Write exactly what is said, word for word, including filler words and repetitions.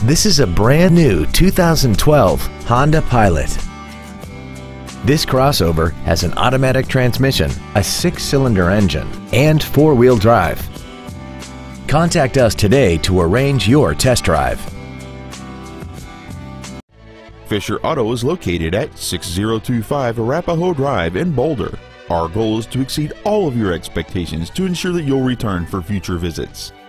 This is a brand new two thousand twelve Honda Pilot. This crossover has an automatic transmission, a six-cylinder engine, and four-wheel drive. Contact us today to arrange your test drive. Fisher Auto is located at six oh two five Arapahoe Drive in Boulder. Our goal is to exceed all of your expectations to ensure that you'll return for future visits.